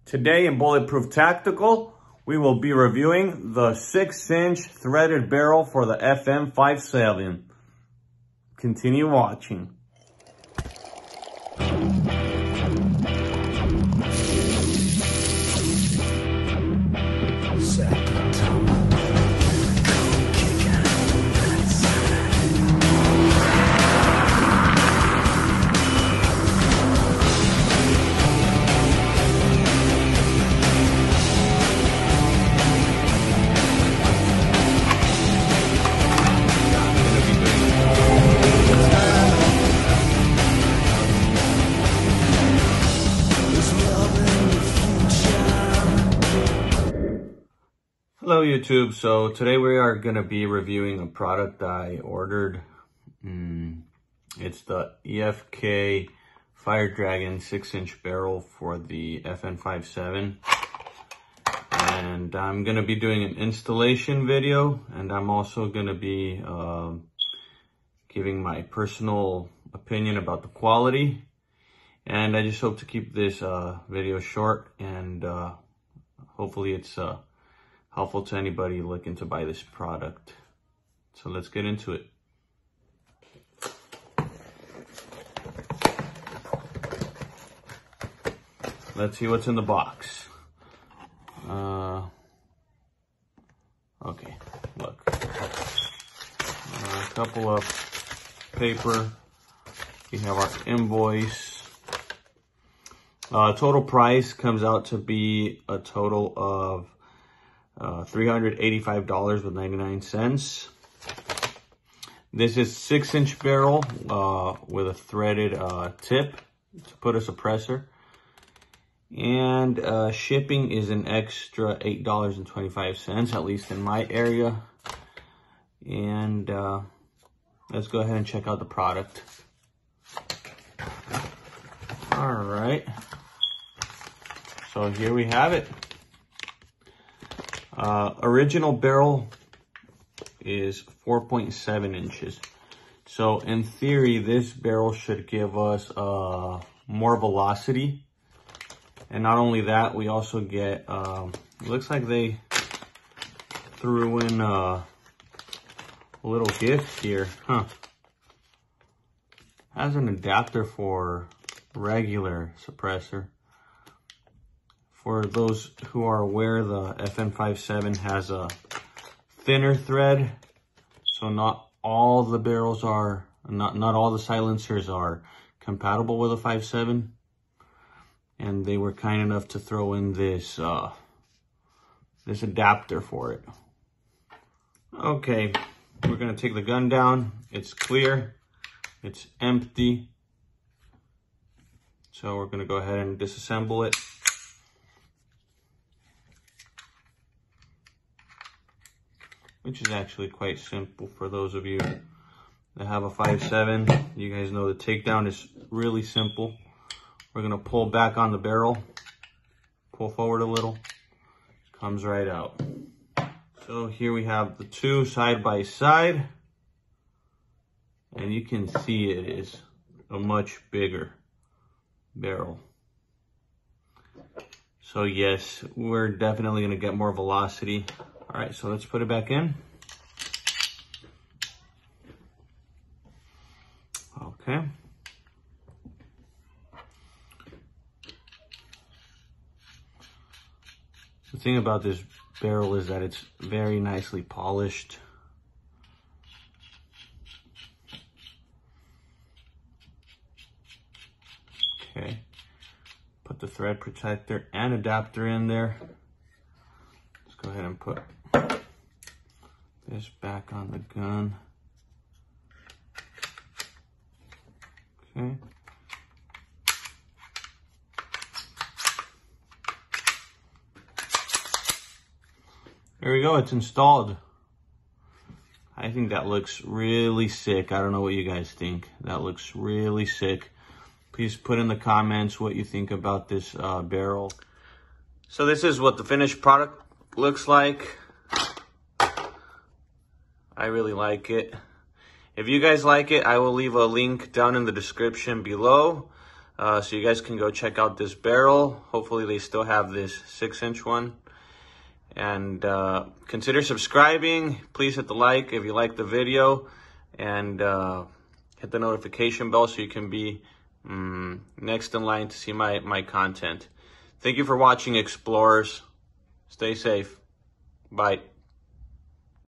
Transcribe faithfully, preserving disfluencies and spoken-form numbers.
Today in Bulletproof Tactical, we will be reviewing the six inch threaded barrel for the F N fifty-seven. Continue watching. Hello YouTube, so today we are going to be reviewing a product I ordered. Mm, it's the E F K Fire Dragon six inch barrel for the F N fifty-seven. And I'm going to be doing an installation video, and I'm also going to be uh, giving my personal opinion about the quality. And I just hope to keep this uh, video short, and uh, hopefully it's uh, helpful to anybody looking to buy this product. So let's get into it. Let's see what's in the box. Uh, okay, look. Uh, a couple of paper. We have our invoice. Uh, total price comes out to be a total of Uh, three hundred eighty-five dollars and ninety-nine cents. This is six inch barrel uh, with a threaded uh, tip to put a suppressor. And uh, shipping is an extra eight dollars and twenty-five cents, at least in my area. And uh, let's go ahead and check out the product. All right. So here we have it. Uh, original barrel is four point seven inches. So in theory, this barrel should give us uh, more velocity. And not only that, we also get, um, it looks like they threw in uh, a little gift here. Huh. Has an adapter for regular suppressor. For those who are aware, the F N fifty-seven has a thinner thread, so not all the barrels are, not, not all the silencers are compatible with a fifty-seven. And they were kind enough to throw in this, uh, this adapter for it. Okay, we're gonna take the gun down. It's clear, it's empty. So we're gonna go ahead and disassemble it. Which is actually quite simple for those of you that have a fifty-seven. You guys know the takedown is really simple. We're gonna pull back on the barrel, pull forward a little, comes right out. So here we have the two side by side, and you can see it is a much bigger barrel. So yes, we're definitely gonna get more velocity. All right, so let's put it back in. Okay. The thing about this barrel is that it's very nicely polished. Okay. Put the thread protector and adapter in there. Let's go ahead and put this back on the gun. Okay. There we go, it's installed. I think that looks really sick. I don't know what you guys think. That looks really sick. Please put in the comments what you think about this uh, barrel. So this is what the finished product looks like. I really like it. If you guys like it, I will leave a link down in the description below. Uh, so you guys can go check out this barrel. Hopefully they still have this six inch one. And uh, consider subscribing. Please hit the like if you like the video. And uh, hit the notification bell so you can be um, next in line to see my, my content. Thank you for watching, explorers. Stay safe. Bye.